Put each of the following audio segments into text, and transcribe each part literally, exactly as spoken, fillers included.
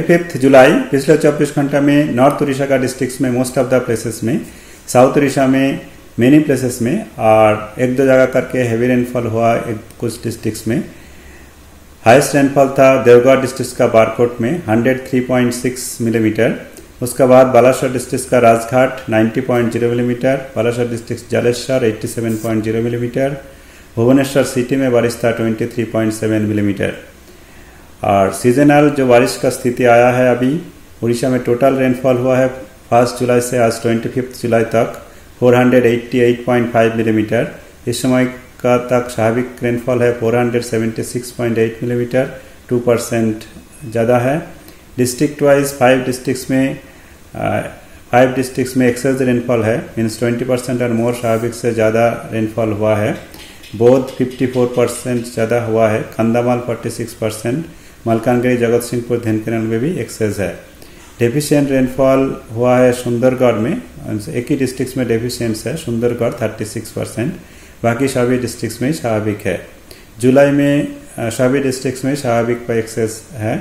पच्चीस जुलाई पिछले चौबीस घंटा में नॉर्थ उड़ीसा का डिस्ट्रिक्ट्स में मोस्ट ऑफ द प्लेसेस में, साउथ उड़ीसा में मेनी प्लेसेस में और एक दो जगह करके हैवी रेनफॉल हुआ एक कुछ डिस्ट्रिक्ट्स में। हाईएस्ट रेनफॉल था देवगढ़ डिस्ट्रिक्ट का बारकोट में एक सौ तीन पॉइंट छह मिलीमीटर। उसके बाद बालासोर डिस्ट्रिक्ट का राजघाट नब्बे पॉइंट शून्य मिलीमीटर, बालासोर डिस्ट्रिक्ट जलेश्वर सत्तासी पॉइंट शून्य मिलीमीटर, भुवनेश्वर सिटी में बारिश था तेईस पॉइंट सात मिलीमीटर। और सीजनल जो बारिश का स्थिति आया है अभी उड़ीसा में टोटल रेनफॉल हुआ है फर्स्ट जुलाई से आज पच्चीस जुलाई तक चार सौ अट्ठासी पॉइंट पाँच मिलीमीटर। इस समय का तक स्वाभाविक रेनफॉल है चार सौ छिहत्तर पॉइंट आठ मिलीमीटर, दो परसेंट ज़्यादा है। डिस्ट्रिक्ट वाइज फाइव डिस्ट्रिक्ट्स में फाइव डिस्ट्रिक्ट्स में एक्सेस रेनफॉल है, मीन्स ट्वेंटी परसेंट और मोर स्वाभाविक से ज़्यादा रेनफॉल हुआ है। बौद्ध चौवन परसेंट ज़्यादा हुआ है, कंधामाल छियालीस परसेंट, मलकानगिरी जगतसिंहपुर ढेंकानाल में भी एक्सेस है। डेफिशिएंट रेनफॉल हुआ है सुंदरगढ़ में, एक ही डिस्ट्रिक्ट में डेफिशिएंट है, सुंदरगढ़ छत्तीस परसेंट, बाकी सभी डिस्ट्रिक्ट्स में स्वाभाविक है। जुलाई में सभी डिस्ट्रिक्ट्स में स्वाभाविक पर एक्सेस है।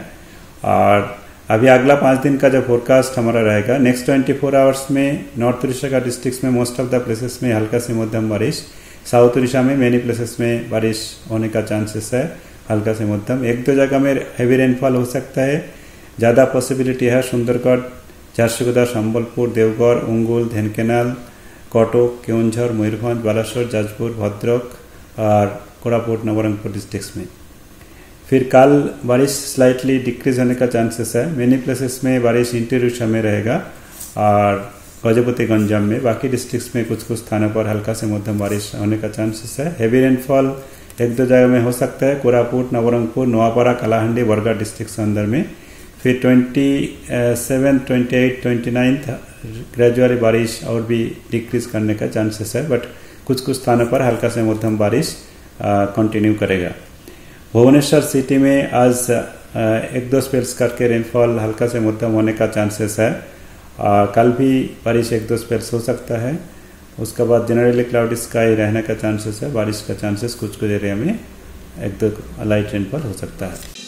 और अभी अगला पाँच दिन का जो फोरकास्ट हमारा रहेगा नेक्स्ट चौबीस आवर्स में नॉर्थ उड़ीसा का डिस्ट्रिक्ट्स में मोस्ट ऑफ द प्लेसेस में हल्का से मध्यम बारिश, साउथ उड़ीसा में मेनी प्लेसेस में बारिश होने का चांसेस है हल्का से मध्यम। एक दो जगह में हैवी रेनफॉल हो सकता है, ज़्यादा पॉसिबिलिटी है सुंदरगढ़, झारसुगुड़ा, संबलपुर, देवगढ़, उंगुल, ढेंकानाल, कटक, केउंझर, मयूरभंज, बालासोर, जाजपुर, भद्रक और कोरापुट, नवरंगपुर डिस्ट्रिक्ट्स में। फिर कल बारिश स्लाइटली डिक्रीज होने का चांसेस है। मेनी प्लेसेस में बारिश इंटीरियर में रहेगा और गजपति गंजाम में, बाकी डिस्ट्रिक्ट्स में कुछ कुछ स्थानों पर हल्का से मध्यम बारिश होने का चांसेस है। हैवी रेनफॉल एक दो जगह में हो सकता है, कोरापुट, नवरंगपुर, नोआपाड़ा, कलाहंडी, बरगढ़ डिस्ट्रिक्ट के अंदर में। फिर सत्ताईस, अट्ठाईस, उनतीस ग्रेजुअली बारिश और भी डिक्रीज करने का चांसेस है, बट कुछ कुछ स्थानों पर हल्का से मध्यम बारिश कंटिन्यू करेगा। भुवनेश्वर सिटी में आज एक दो स्पेल्स करके रेनफॉल हल्का से मध्यम होने का चांसेस है। आ, कल भी बारिश एक दो स्पेल्स हो सकता है। उसके बाद जनरली क्लाउडी स्काई रहने का चांसेस है, बारिश का चांसेस कुछ कुछ एरिया में एक दो लाइट रेनफॉल हो सकता है।